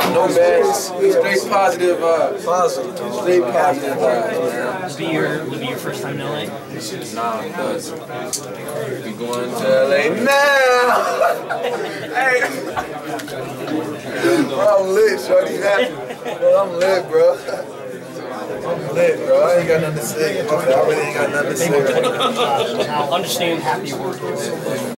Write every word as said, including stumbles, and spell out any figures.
No bad. Straight positive vibes. Positive. Straight positive vibes, man. Would be your would be your first time in L A? Nah, cuz we going to L A now. Hey. Bro, I'm lit, shorty. Bro, I'm lit, bro. I'm lit, bro. I ain't got nothing to say. I really ain't got nothing to say. Understand happy work.